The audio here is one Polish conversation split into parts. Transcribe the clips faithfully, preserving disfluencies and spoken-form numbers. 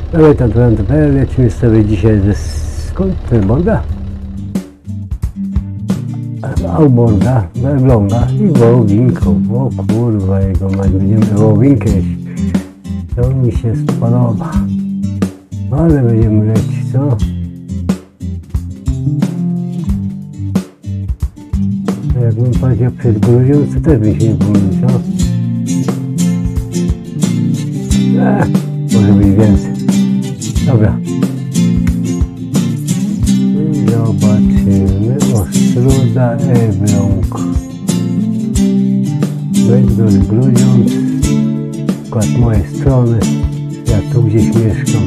Ale tam to lecimy sobie dzisiaj ze... skąd to jest Borda? Alborda, do Elbląga i wołowinką. O kurwa jego mać, będziemy wołowinkę jeść. To mi się spodoba. Ale będziemy lecieć, co? Jakbym powiedział przed Gruzią, to też by się nie pomylił, co? Ech, może być więcej. Dobra. I zobaczymy. Ostróda, Elbląg. Bydgoszcz, Grudziądz. Przykład mojej strony. Ja tu gdzieś mieszkam.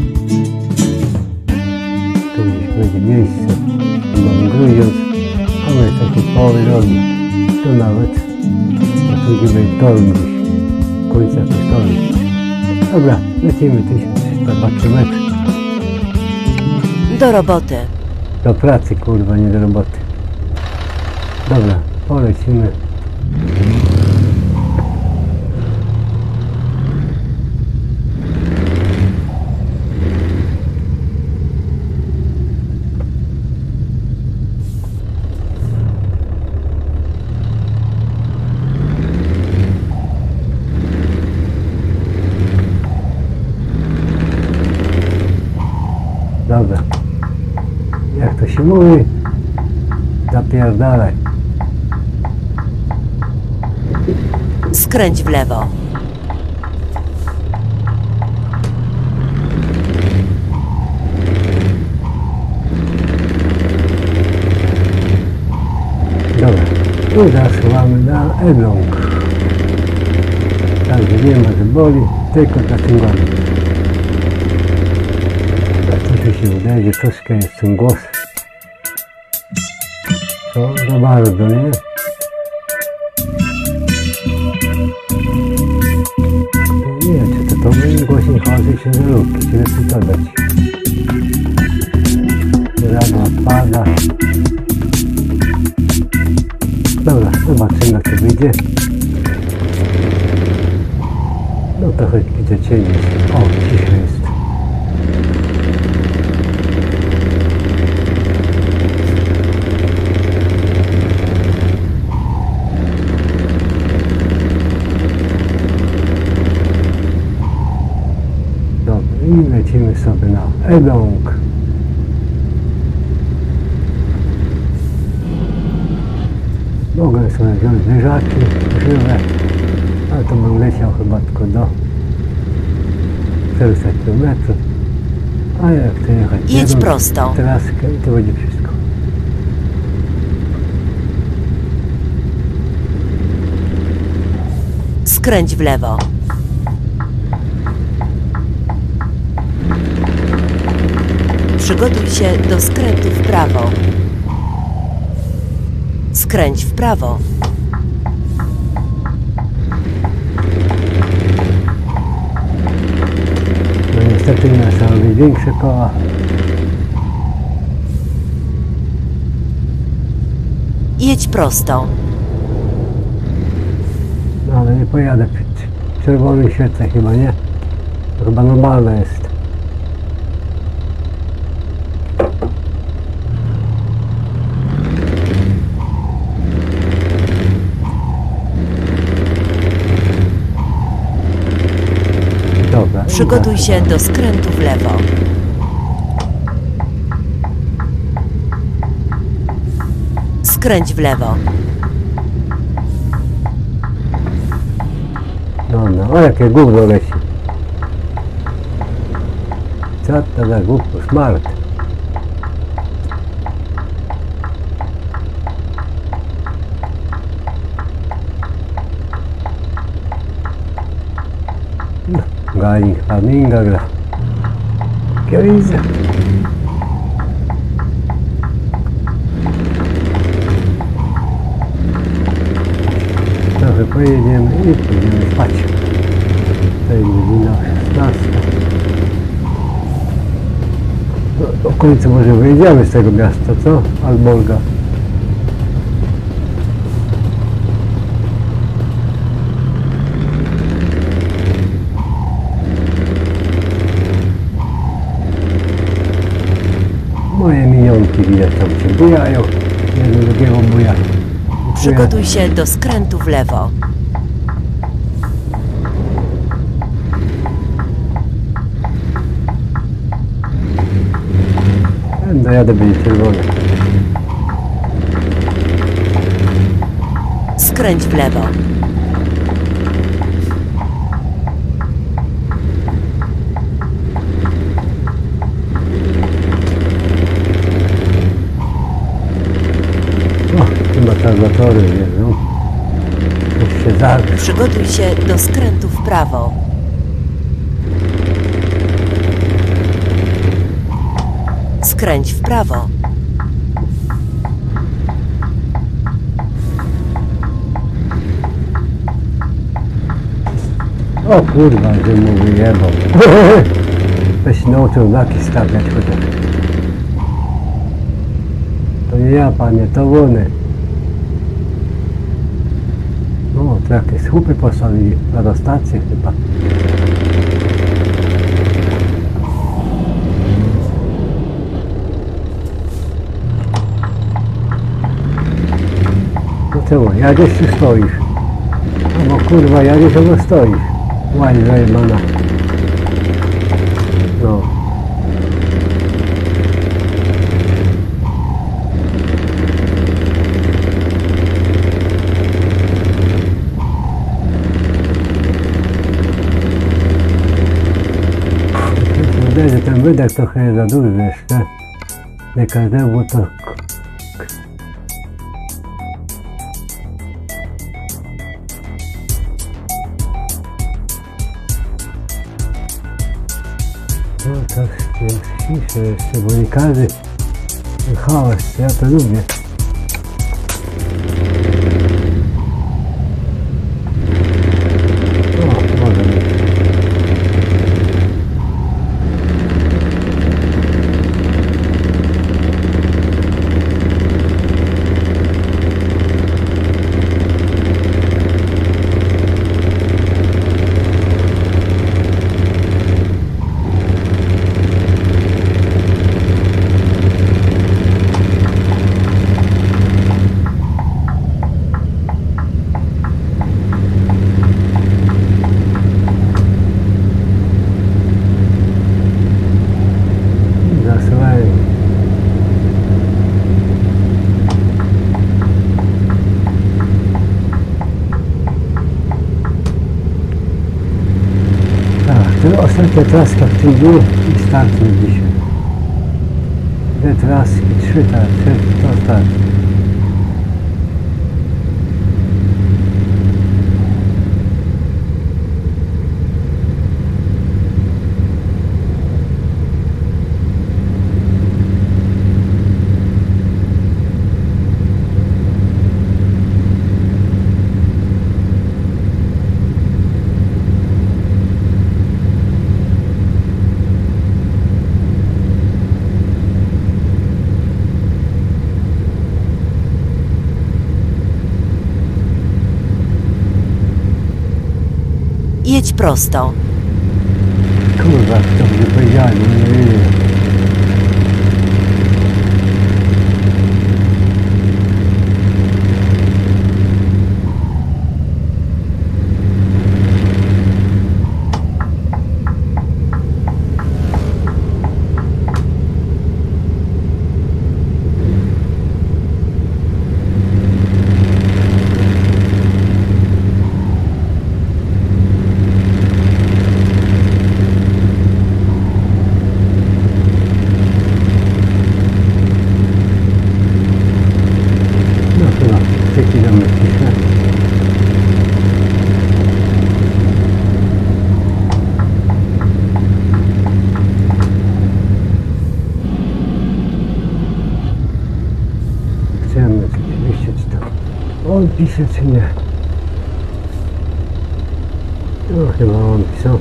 Tu gdzieś będzie miejsce. Mam Grudziądz. Mamy takie połowy drogi. To nawet. A tu gdzie będzie tor gdzieś. W końcach tej toru. Dobra, lecimy tysiąc trzysta dwa kilometry. Do roboty. Do pracy, kurwa, nie do roboty. Dobra, polecimy. Dobra. Jak to się mówi? Zapierdalaj. Skręć w lewo. Dobra. Tu zasuwamy na Elbląg. Także nie ma, że boli, tylko za tym głosem. Tak to się wydaje, że troszkę jest ten głos. Co? Za bardzo, nie? Nie wiem, czy to to będzie głośniej chodzi się za lubki, czy lepiej to dać. Radła pada. Dobra, zobaczymy, jak to wyjdzie. No to choć widzę cień jest. O, cicho jest. I lecimy sobie na Elbląg. Mogę sobie wziąć wyżaki żywe, ale to bym leciał chyba tylko do czterysta kilometrów. A jak chcę jechać jedź jedną prosto. Traskę i to będzie wszystko. Skręć w lewo. Przygotuj się do skrętu w prawo. Skręć w prawo. No niestety na sobie większe koła. Jedź prosto. No ale nie pojadę przy czerwonych świecach chyba, nie? To chyba normalne jest. Dobra, przygotuj się do skrętu w lewo. Skręć w lewo. No, no, o jakie gówno leci. Co to za głupio, smart. No, gajnik faminga gra. Kiewice. Trochę pojedziemy i pójdziemy spać. To jest godzina szesnasta. No, w końcu może wyjedziemy z tego miasta, co? Alborga. ziomki widać tam się bujają, jedno drugiego buja. Przygotuj się do skrętu w lewo. Dojadę, będzie czerwony. Skręć w lewo. O, chyba targatory wiedzą. Już się zagra. Przygotuj się do skrętu w prawo. Skręć w prawo. O kurwa, że mu wyjebał. Weź nauczył znaki stawiać chociaż. To nie ja, panie, to łony. No, to jakieś słupy postawili, radiostację chyba. No czemu, jadziesz czy stoisz? No bo kurwa, jadziesz albo stoisz. Łaj, zajebana. No. Wydaje, że ten wydech trochę jest za duży jeszcze. Nie każdemu to... No tak, jest ciszę jeszcze, bo nie każdy hałas, ja to lubię. O, może być. Zasuwają. Tak, to ostatnia traska w tym dniu i startuje dzisiaj. Dwie traski, trzy traski, to start. Jedź prosto. Kurwa, kto by powiedział, nie wiem. Chciałem oczywiście, czy to on pisze, czy nie. No chyba on pisał.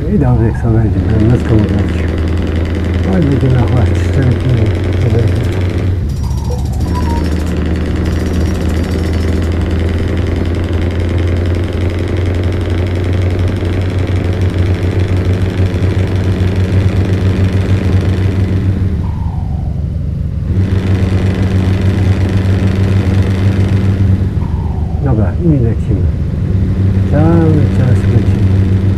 I dobrze, jak sobie będzie, będę nocką mówić. Oj, będzie na chłast cztery kilometry. Dobra, i lecimy. Cały czas lecimy.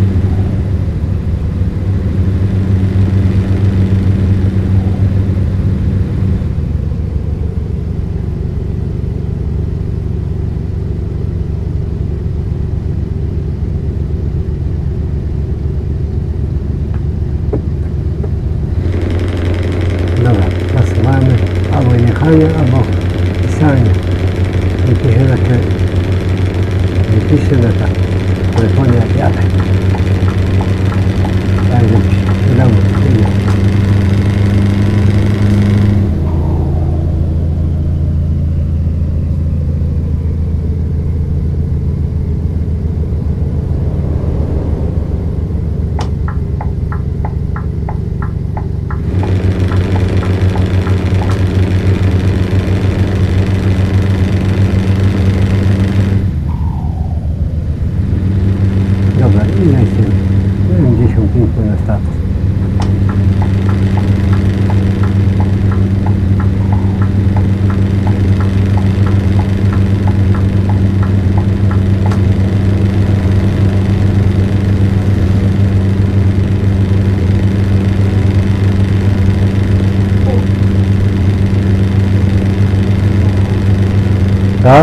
Dobra, zasuwamy albo jechanie, albo pisanie. Nie piszę na te, nie piszę na tak w telefonie jak jadę. Tak, żeby się wiadomo, nie. Dobra, i lecimy. siedemdziesiąt pięć na status. Co?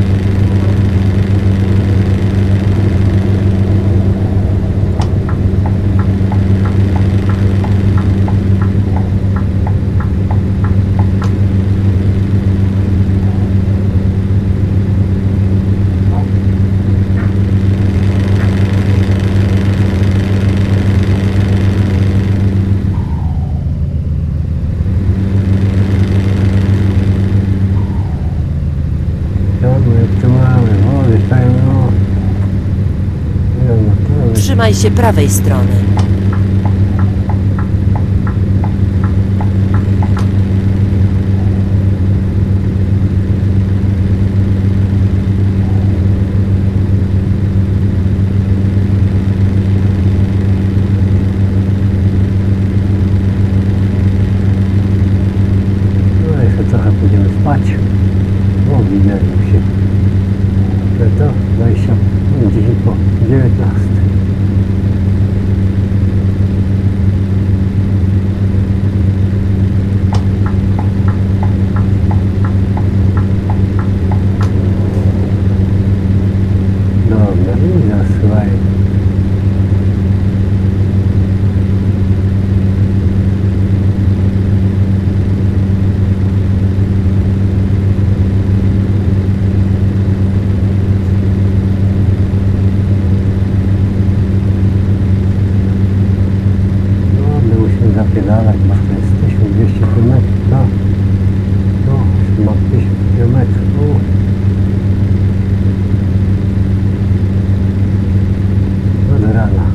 Trzymaj się prawej strony. No jeszcze trochę pójdziemy spać. Bo widać się. To dwadzieścia, dziesięć po dziewiętnaście. Dobra, i zasuwaj. Zapierdalać, bo to jest tysiąc dwieście kilometrów, no, no, mam tysiąc kilometrów, no do rana.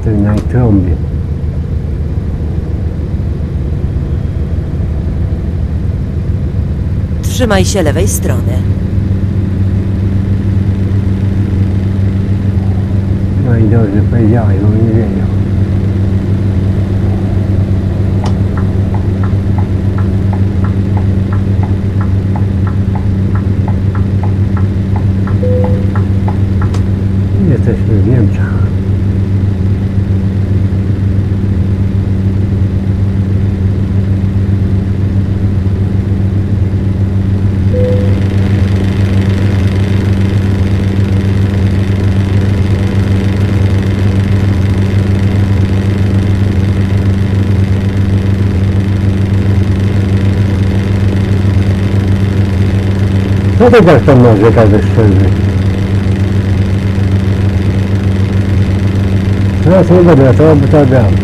Jestem na trąbie. Trzymaj się lewej strony. No i dobrze powiedziałeś, bo nie wiedział. Jesteśmy w Niemczech. No to jak tam może każdy szczerze. Teraz nie będę, to by to dał.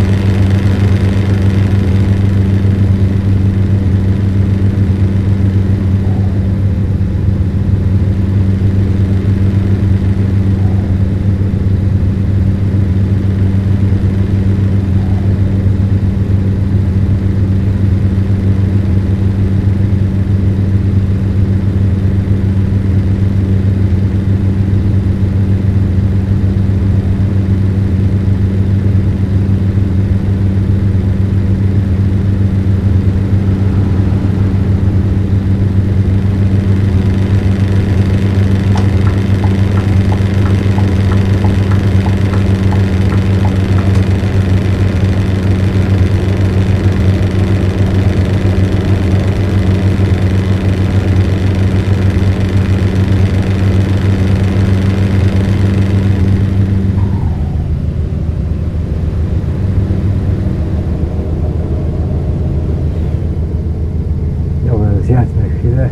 Zjadł na chwilę.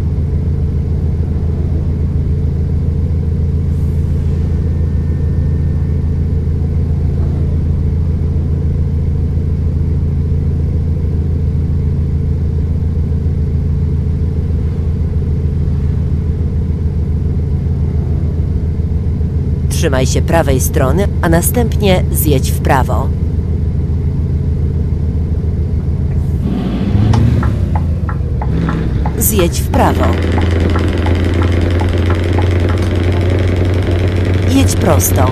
Trzymaj się prawej strony, a następnie zjedź w prawo. Zjedź w prawo. Jedź prosto.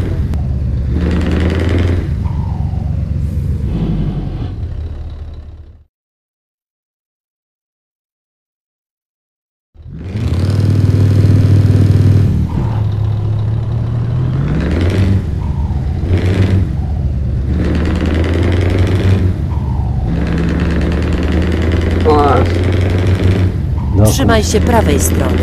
Trzymaj się prawej strony.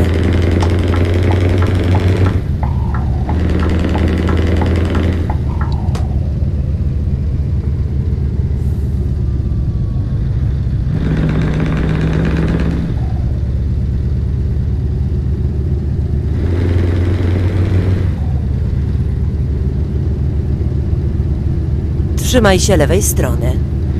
Trzymaj się lewej strony.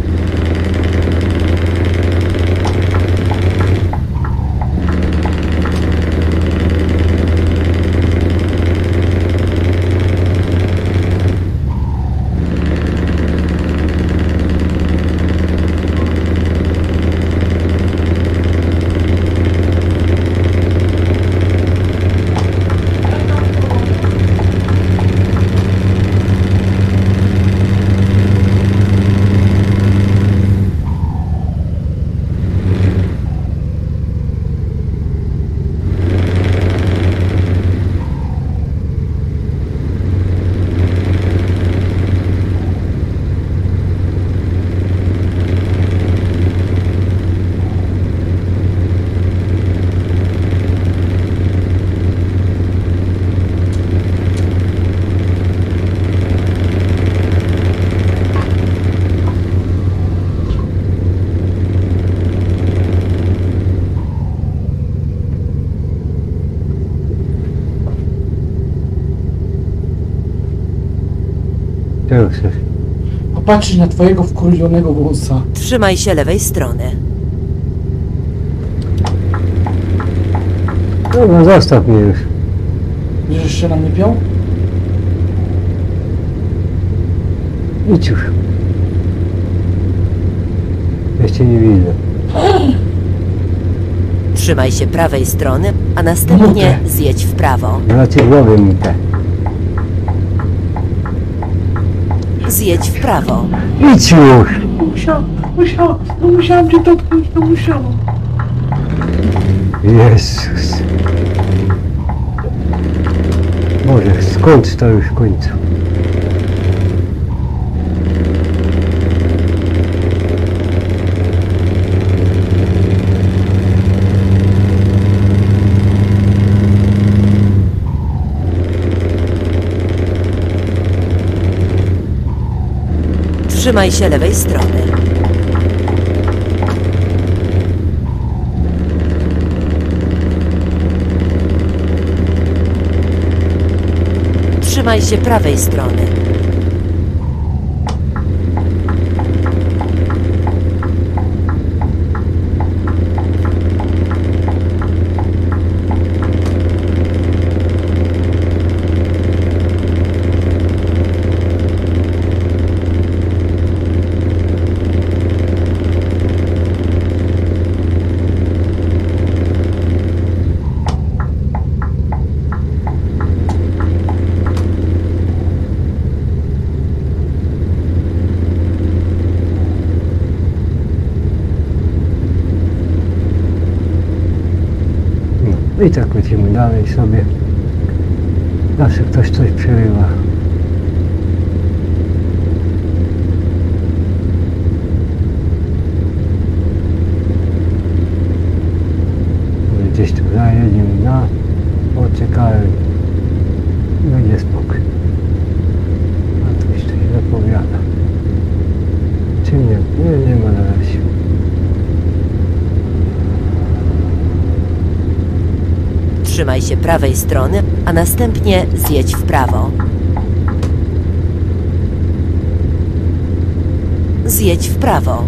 Czego chcesz? Popatrz na twojego wkurwionego wąsa. Trzymaj się lewej strony. Dobra, zostaw mnie już. Będziesz jeszcze na mnie piął? Idź już. Jeszcze nie widzę. Trzymaj się prawej strony, a następnie Mogę. zjedź w prawo. Znaczy głowy mi te. Zjedź w prawo. Idź już. Musiałam, musiałam, no musiałam cię dotknąć, no musiałam. Jezus. Boże, skończ to już w końcu. Trzymaj się lewej strony. Trzymaj się prawej strony. I tak lecimy dalej sobie. Zawsze ktoś coś przerywa. Gdzieś tu zajedziemy na poczekałem. Będzie spokój. A tu jeszcze się zapowiada. Czy nie? Nie, nie ma na razie. Trzymaj się prawej strony, a następnie zjedź w prawo. Zjedź w prawo.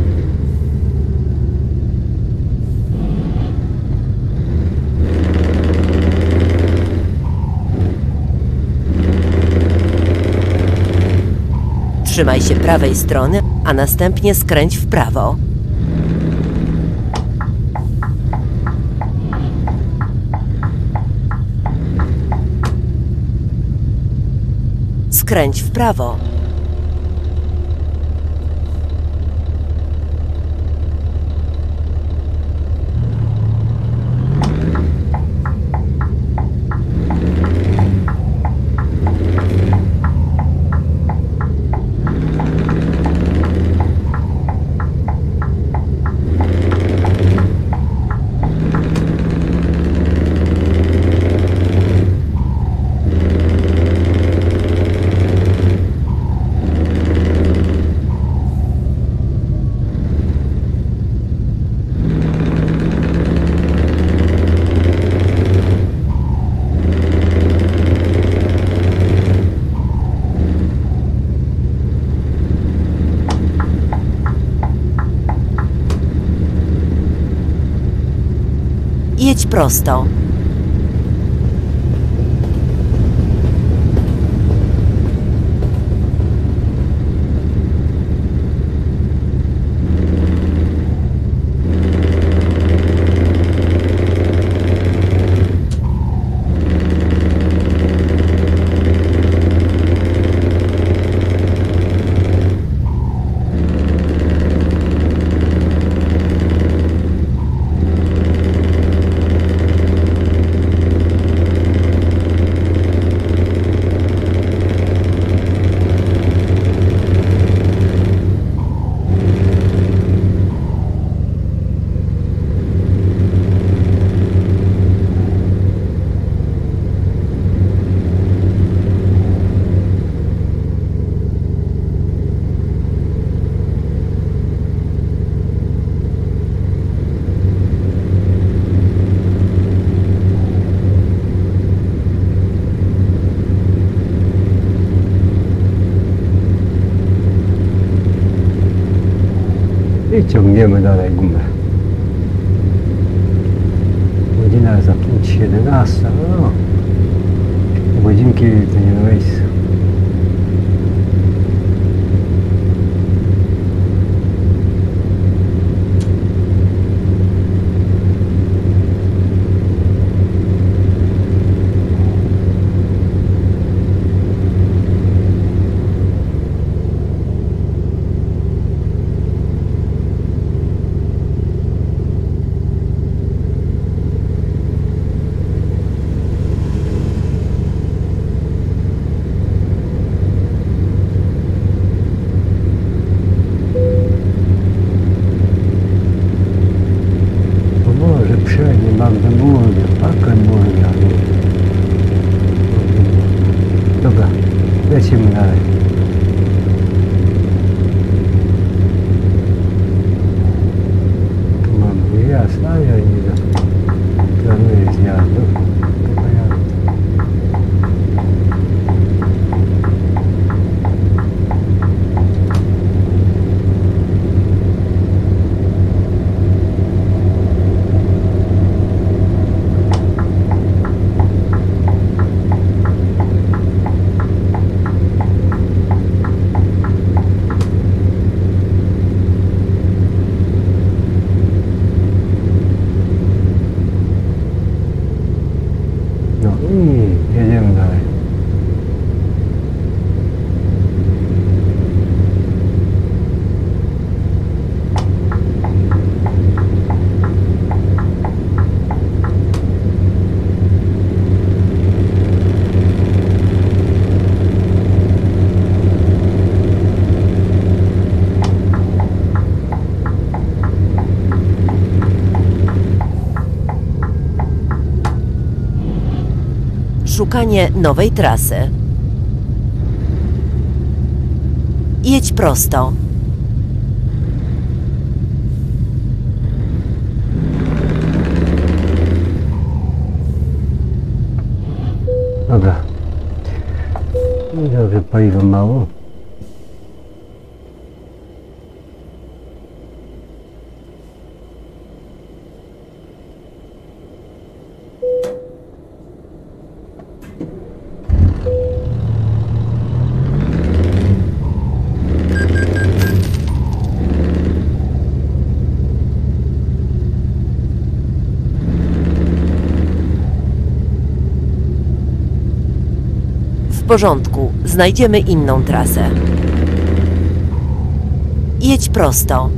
Trzymaj się prawej strony, a następnie skręć w prawo. Skręć w prawo. Jedź prosto. I ciągniemy dalej gumę. Godzina za pięć siedemnaście, no. Godzinki to nie na miejscu. kieszeni Magdeburgia, Magdeburgia. Dobra, lecimy dalej. Tu mam wyjazd, a ja nie planuję zjazdu. Chyba jadę. No i jedziemy dalej. Szukanie nowej trasy. Jedź prosto. Dobra. Widzę, że paliwa mało. W porządku, znajdziemy inną trasę. Jedź prosto.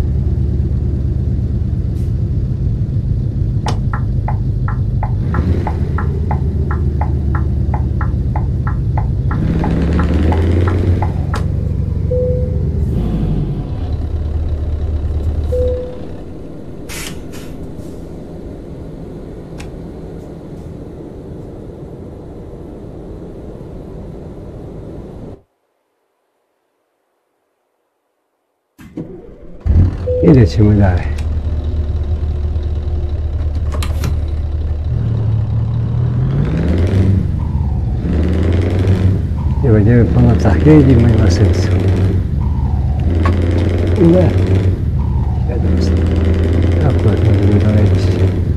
I lecimy dalej. Nie będziemy po nocach jeździć, nie ma sensu. Ile? siedemset. Akurat możemy dolecieć.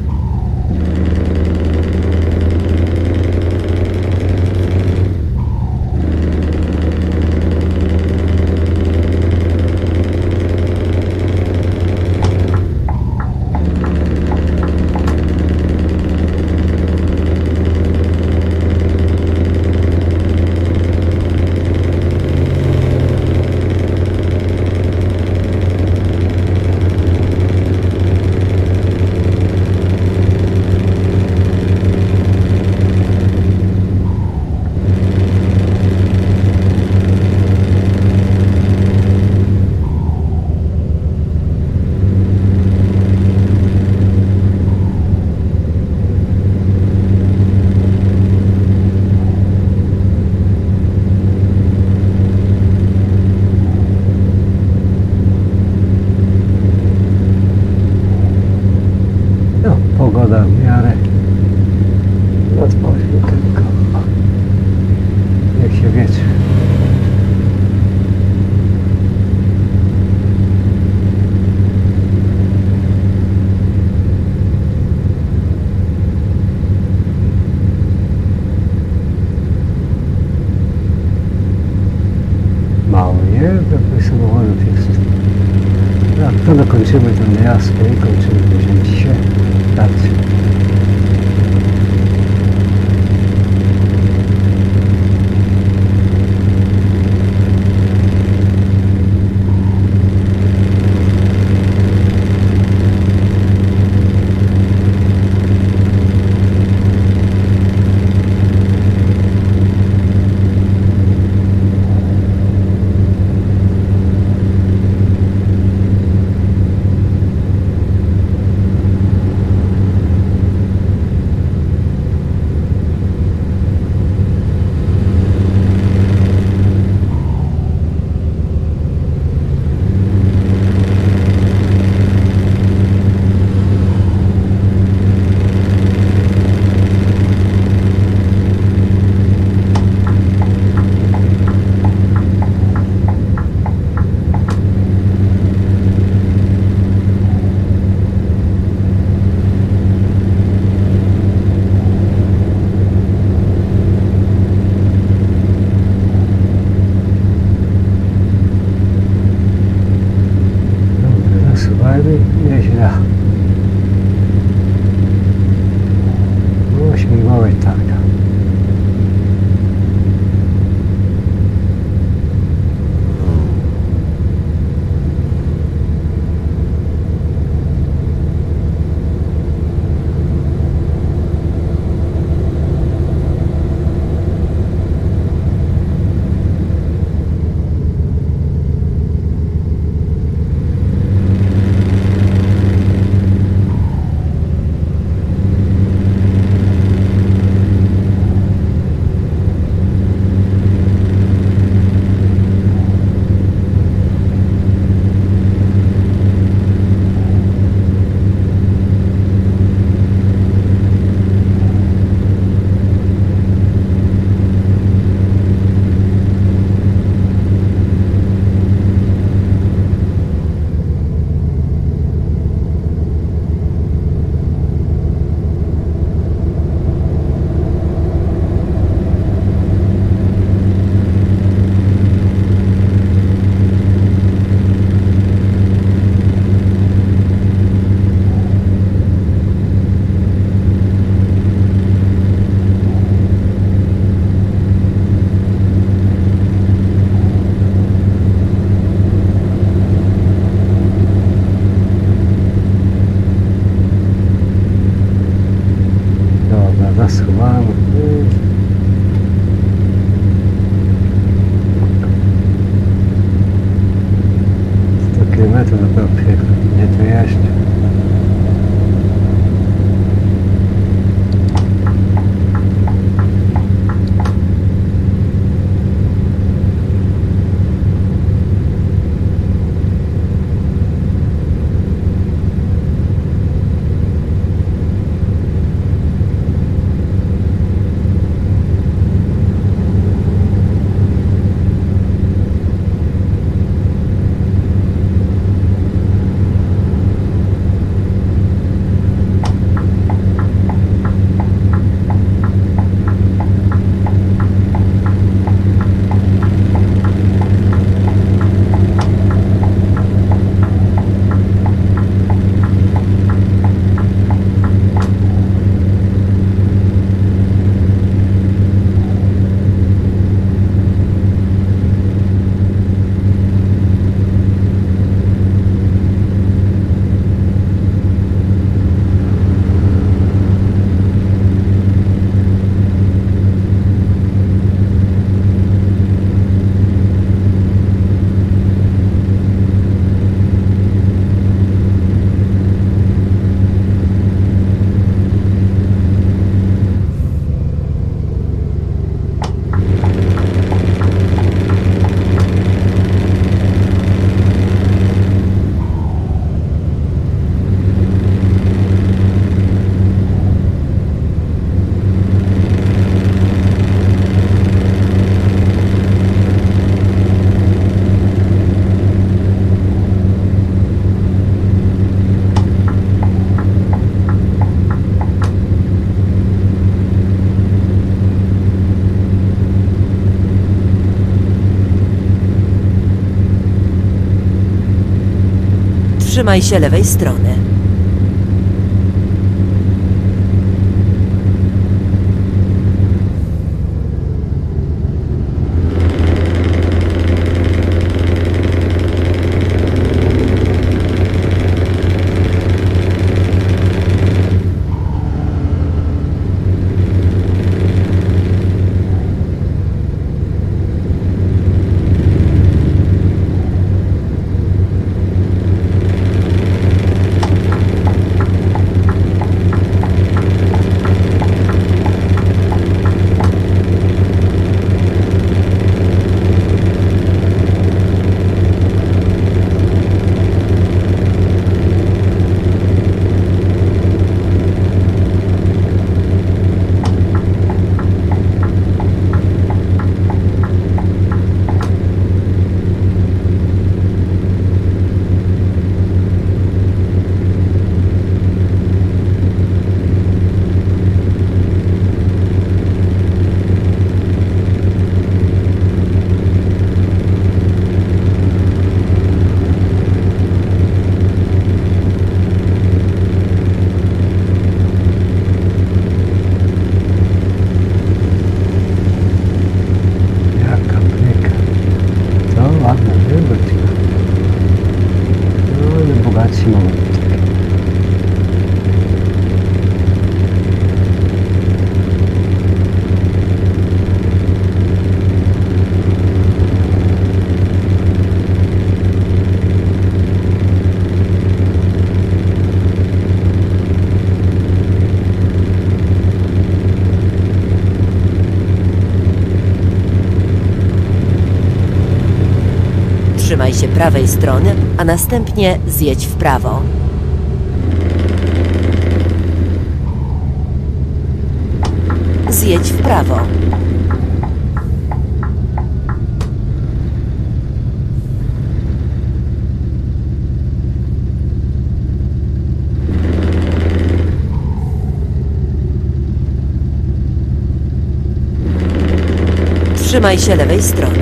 No, pogoda w miarę odpocznie tylko. Jak się wiecie. Mało, nie? Takich samochodów jest. Jak to dokończymy ten jazd i kończymy później dzisiaj. Starczy. zasuwamy, nieźle. No, śmigłowiec targa. Zasuwamy. sto kilometrów dopiero przyjechać, nie to jeszcze. Trzymaj się lewej strony. Trzymaj się prawej strony, a następnie zjedź w prawo. Zjedź w prawo. Trzymaj się lewej strony.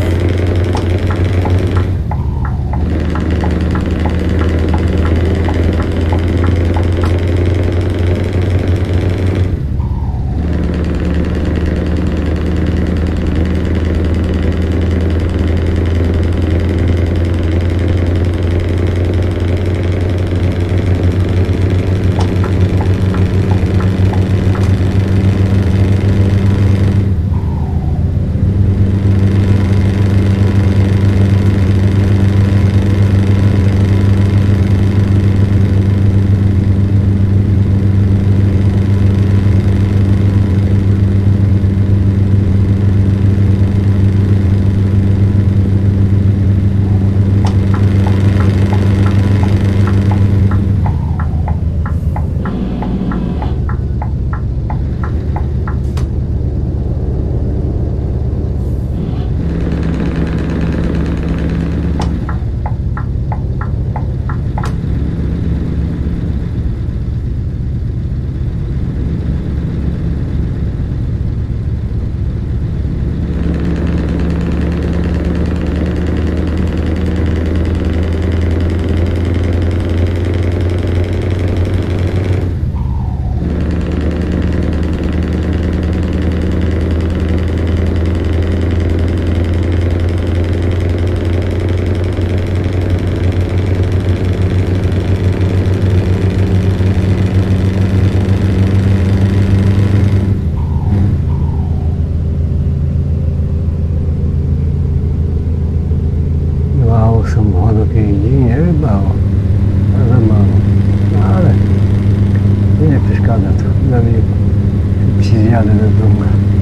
Samochodów jeździ, nie mało, ale mało, no ale nie przeszkadza to, dla mnie się zjadę do domu.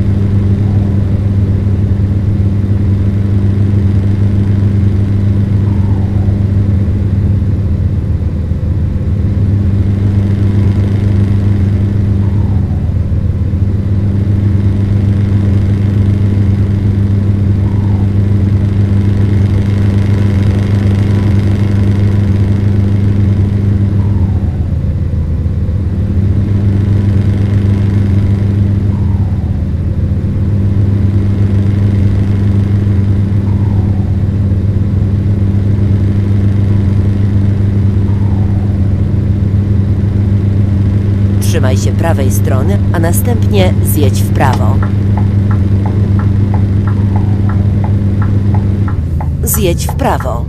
Trzymaj się prawej strony, a następnie zjedź w prawo. Zjedź w prawo.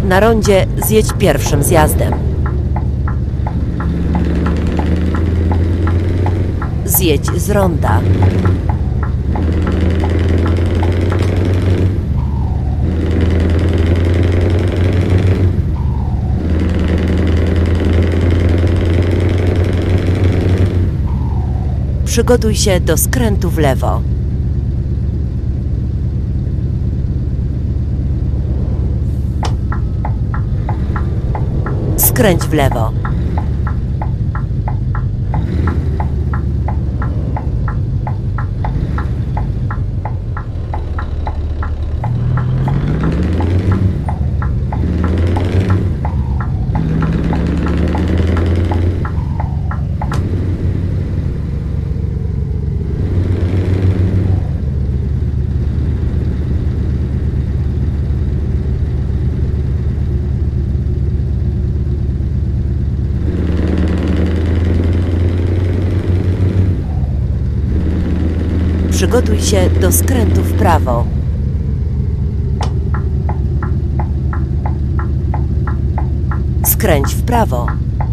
Na rondzie zjedź pierwszym zjazdem. Zjedź z ronda. Przygotuj się do skrętu w lewo. Skręć w lewo. Przygotuj się do skrętu w prawo. Skręć w prawo.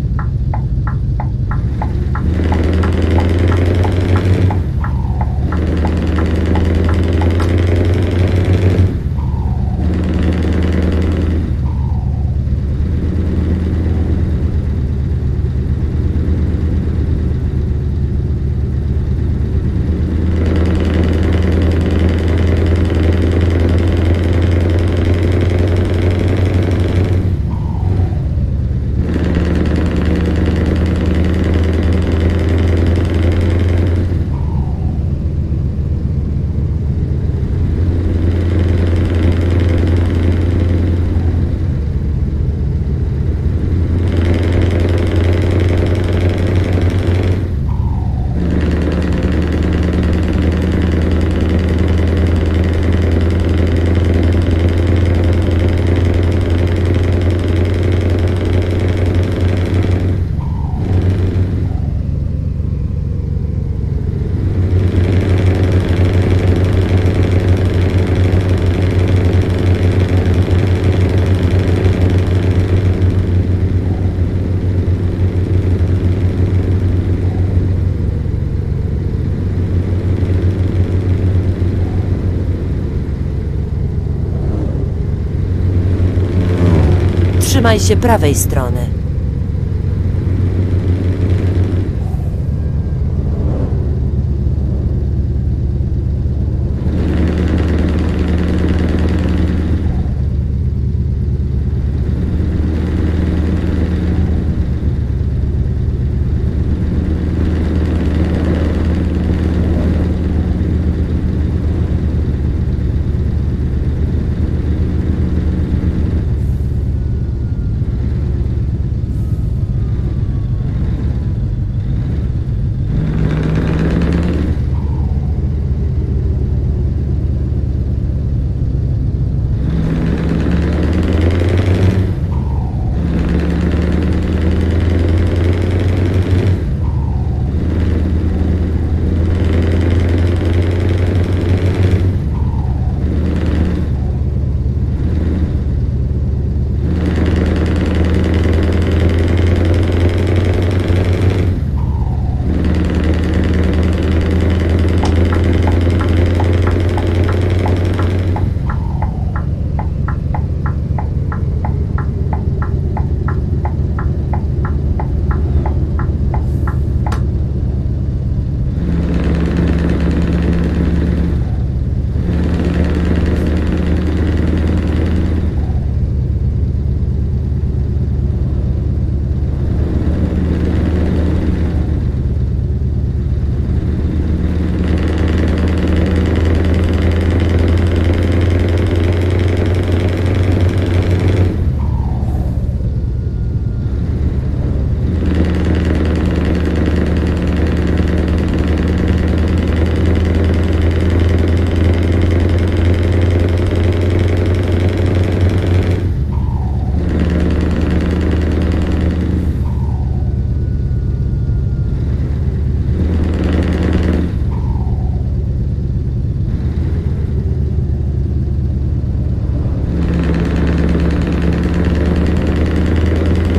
Trzymaj się prawej strony.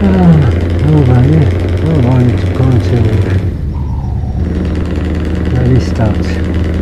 A, dobra, nie? Powoli kończę już. Na wystarczy.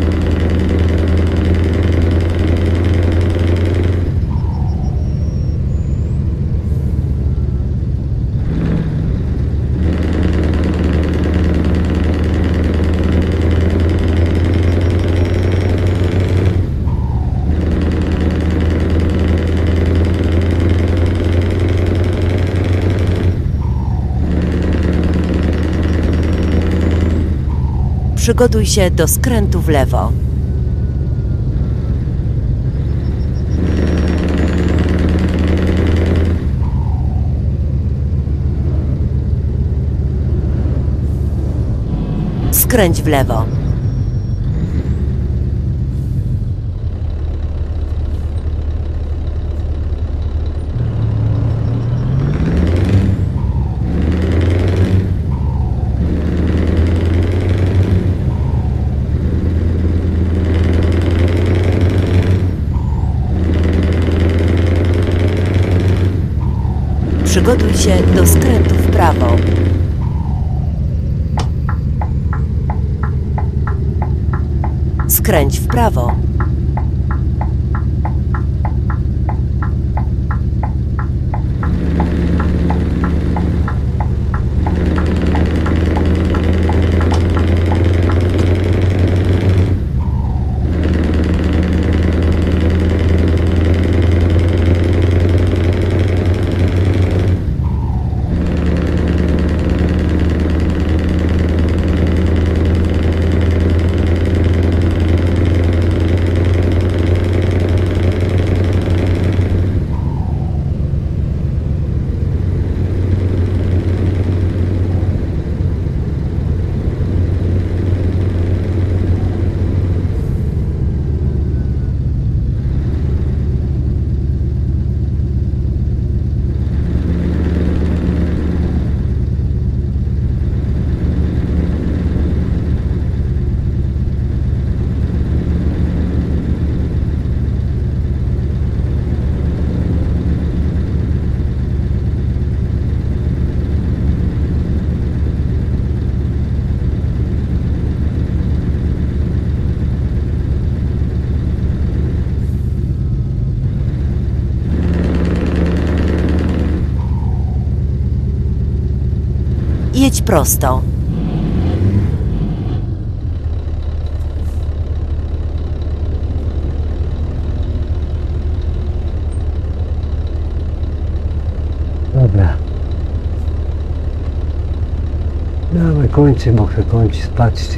Przygotuj się do skrętu w lewo. Skręć w lewo. Przygotuj się do skrętu w prawo. Skręć w prawo. Jedź prosto. Dobra. Dawaj, kończę, bo chcę kończyć, patrzcie.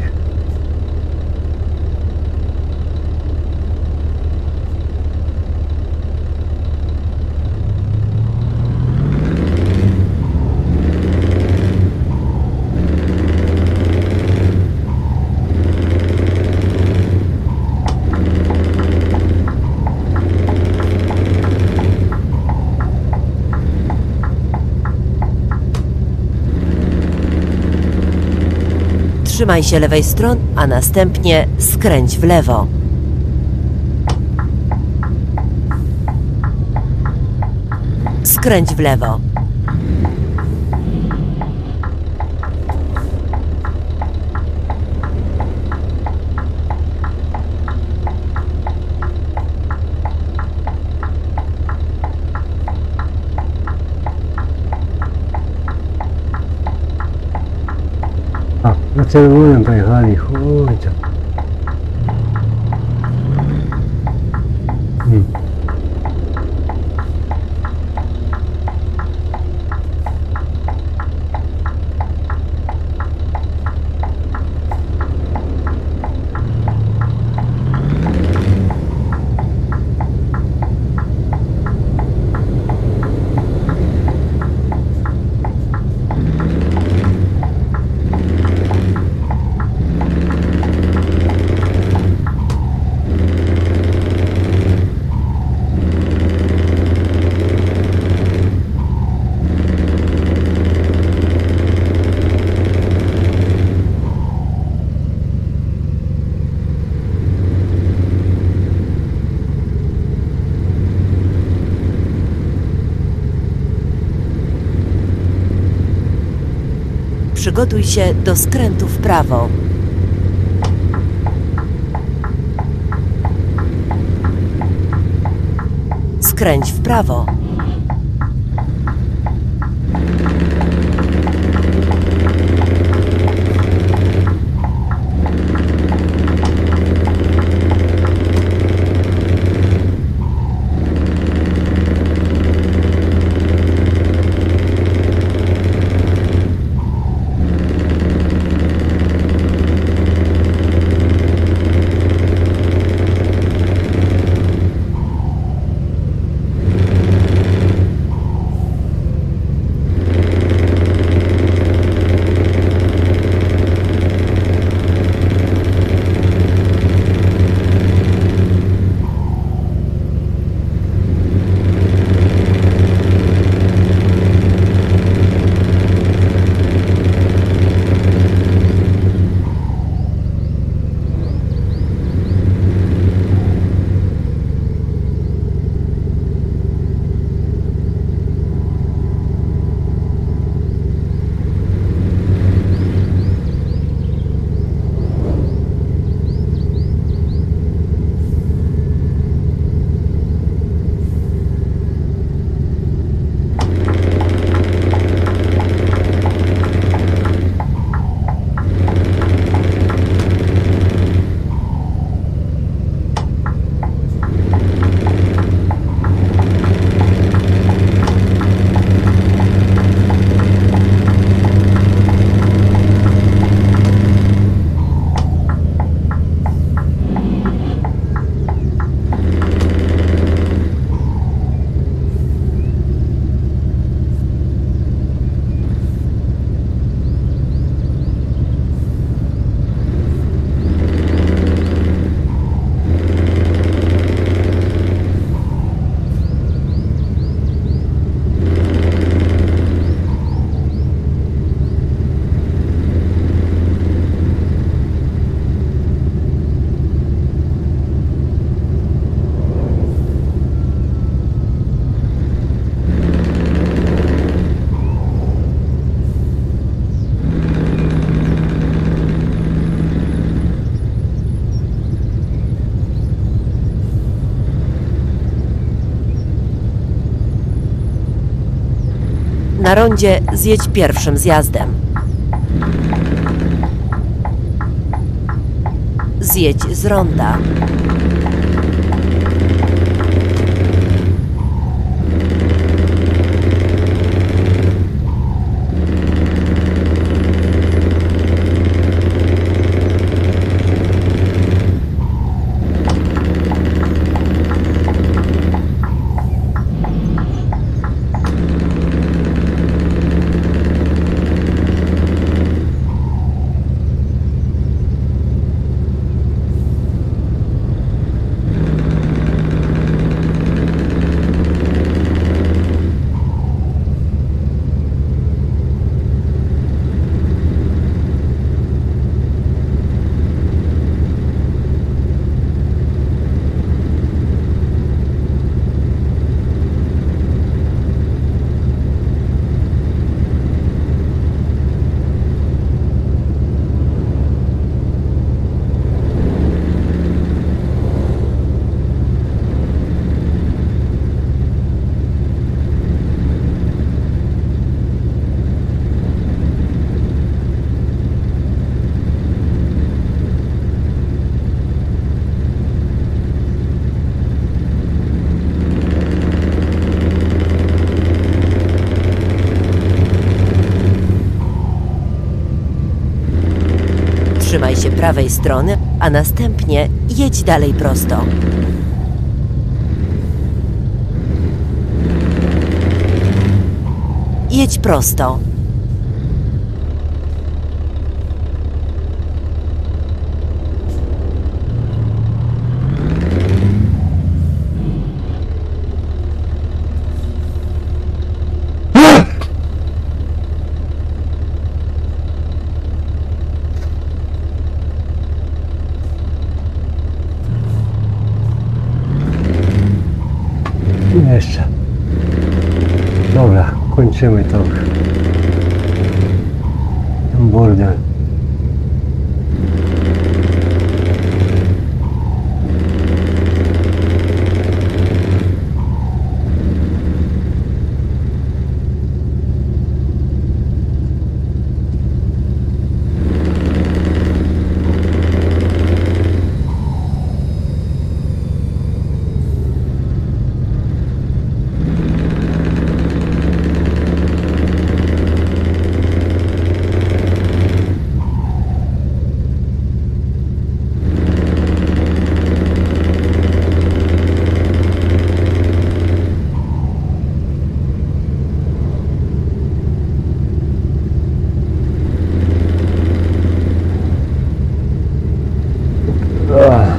Trzymaj się lewej strony, a następnie skręć w lewo. Skręć w lewo. A, na czerwonym pojechali, chuj tam. Hmm. Przygotuj się do skrętu w prawo. Skręć w prawo. Na rondzie zjedź pierwszym zjazdem. Zjedź z ronda. Trzymaj się prawej strony, a następnie jedź dalej prosto. Jedź prosto. Jeszcze. Dobra, kończymy to. Ten burdel. Ach.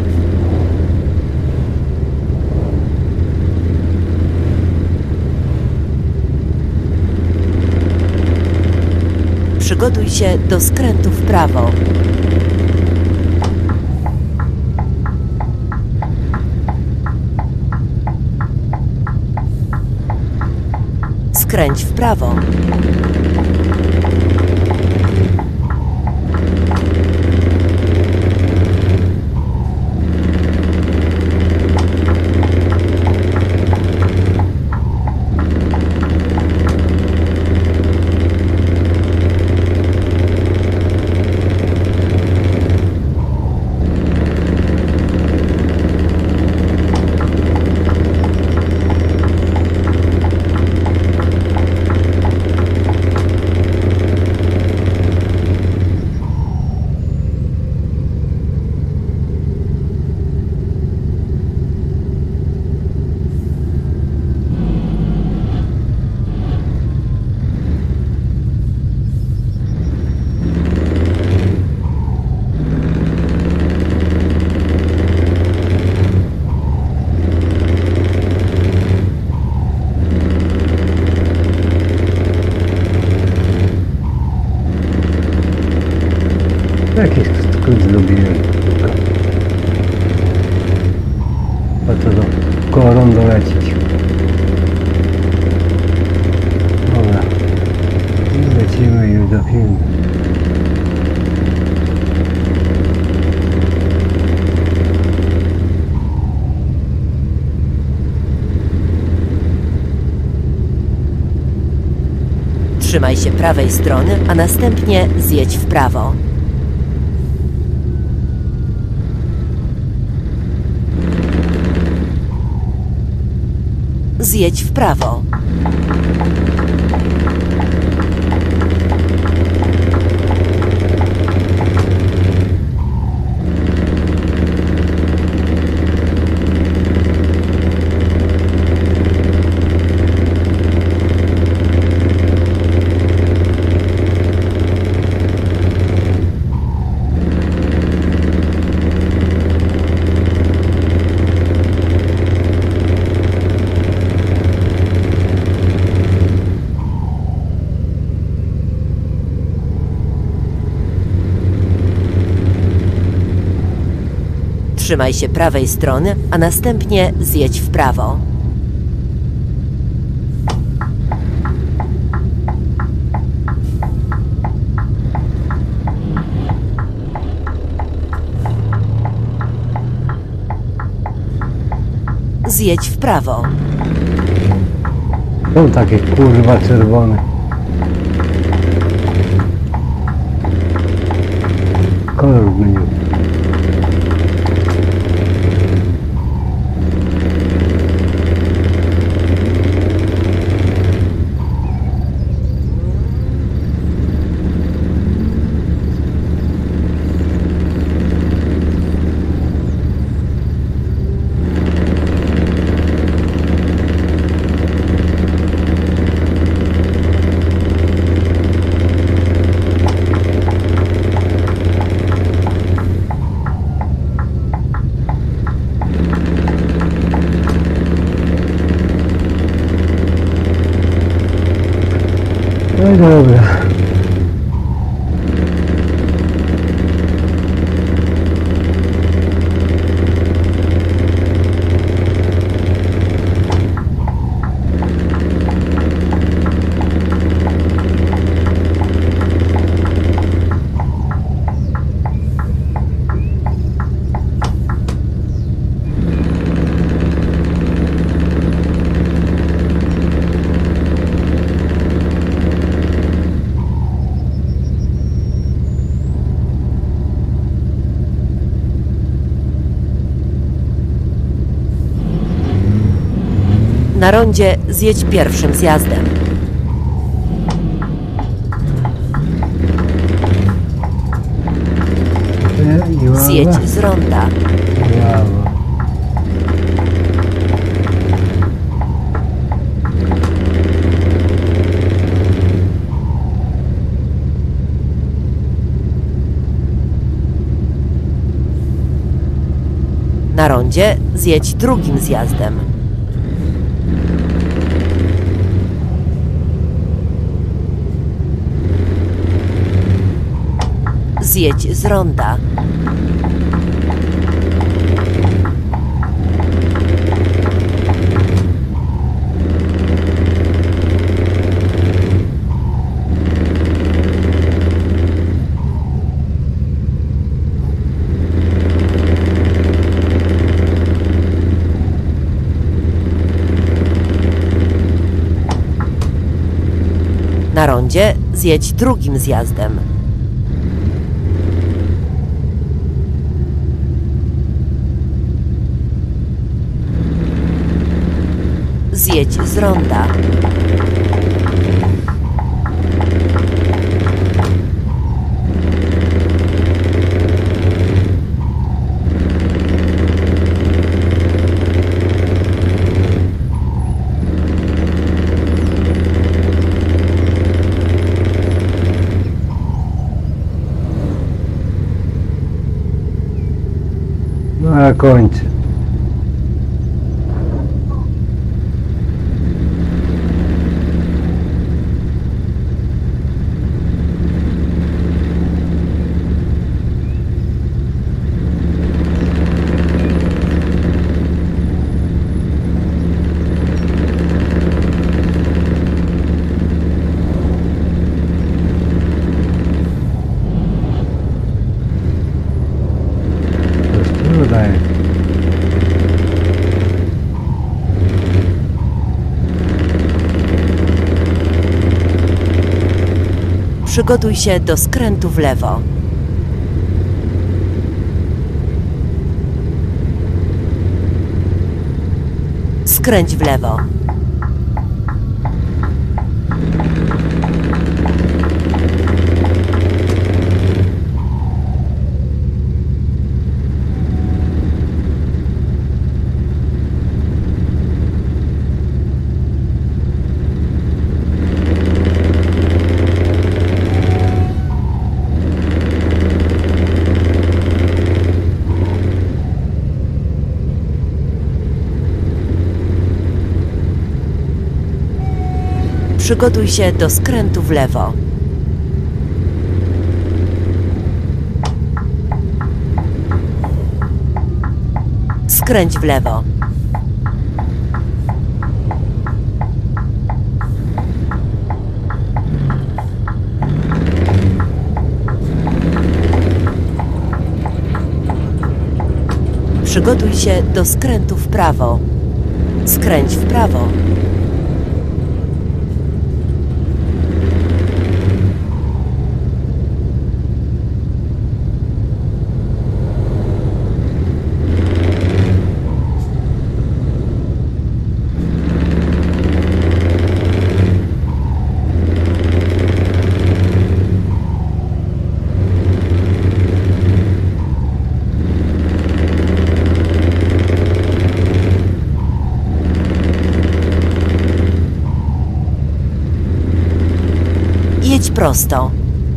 Przygotuj się do skrętu w prawo. Skręć w prawo. Jakiś skrót zrobiłem. Po co to koło rondo lecieć? Dobra. I lecimy już do filmu. Trzymaj się prawej strony, a następnie zjedź w prawo. Zjedź w prawo. Trzymaj się prawej strony, a następnie zjedź w prawo. Zjedź w prawo. Są takie kurwa czerwone. Kolor zmienił. No i dobra. Na rondzie zjedź pierwszym zjazdem. I ława. Zjedź z ronda. Ława. Na rondzie zjedź drugim zjazdem. Zjedź z ronda. Na rondzie zjedź drugim zjazdem. Zjedź z ronda. No ja kończę. Tutaj. Przygotuj się do skrętu w lewo. Skręć w lewo. Przygotuj się do skrętu w lewo. Skręć w lewo. Przygotuj się do skrętu w prawo. Skręć w prawo. Jedź prosto.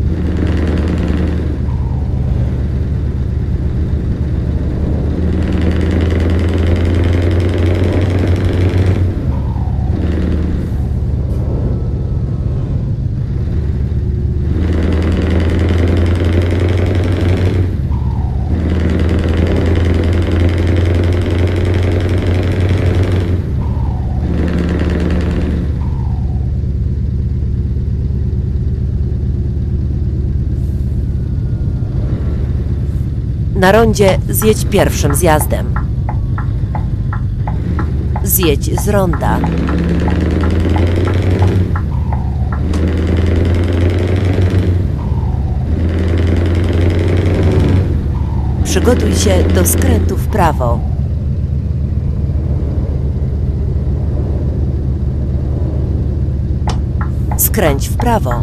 Na rondzie zjedź pierwszym zjazdem. Zjedź z ronda. Przygotuj się do skrętu w prawo. Skręć w prawo.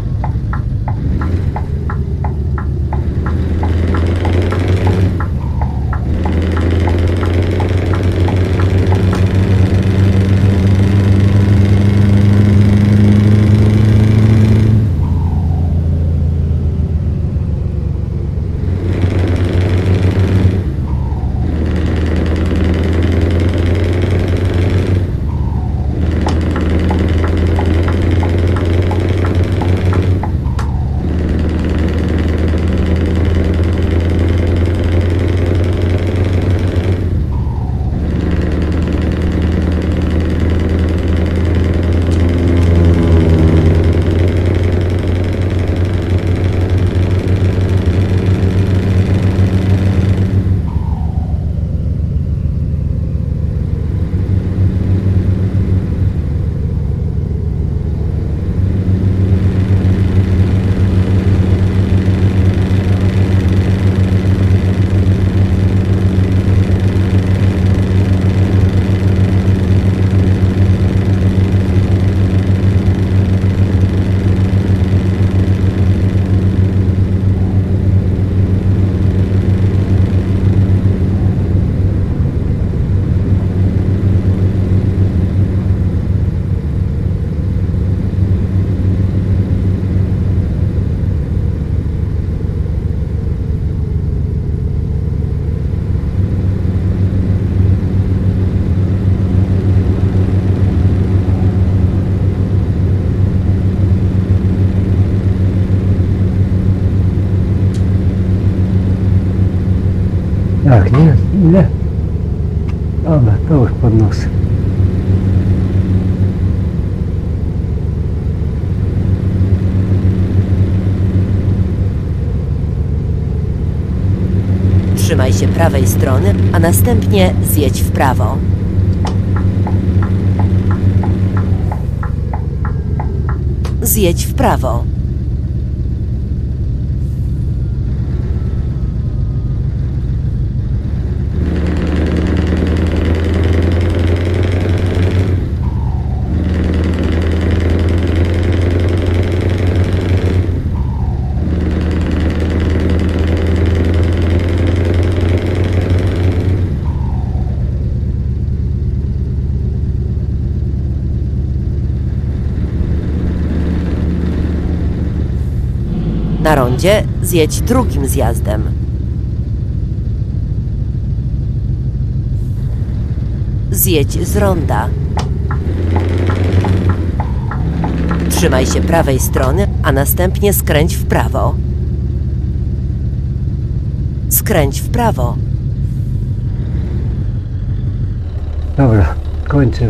Tak, nie? Ile? Dobra, to już podnoszę. Trzymaj się prawej strony, a następnie zjedź w prawo. Zjedź w prawo. Na rondzie zjedź drugim zjazdem. Zjedź z ronda. Trzymaj się prawej strony, a następnie skręć w prawo. Skręć w prawo. Dobra, kończymy.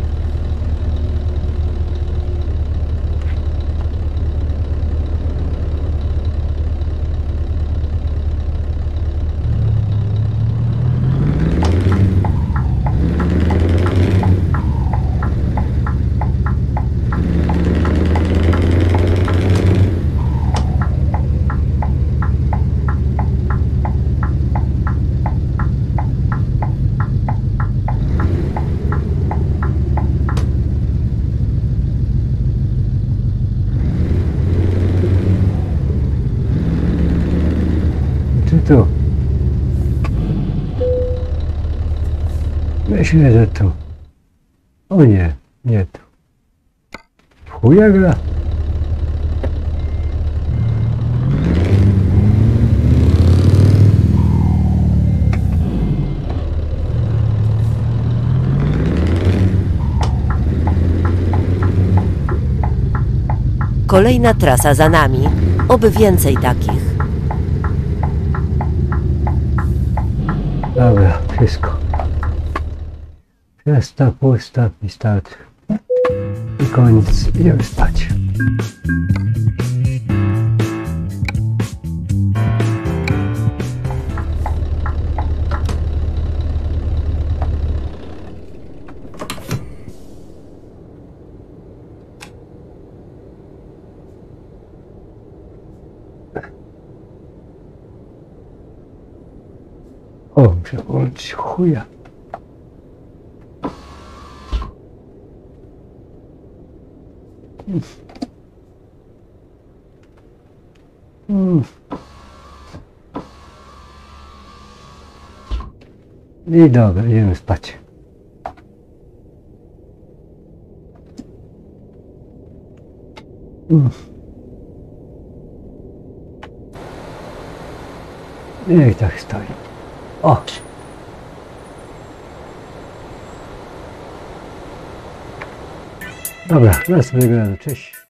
Tu. Myślę, że tu. O nie, nie tu. W chuja gra. Kolejna trasa za nami. Oby więcej takich. Dobra, wszystko. Przestaw, ustaw i start. I koniec. Idziemy spać. O, muszę włączyć chuja. Mm. I dobra, idziemy spać. Mm. Niech tak stoi. O! Dobra, następnego razu. Cześć.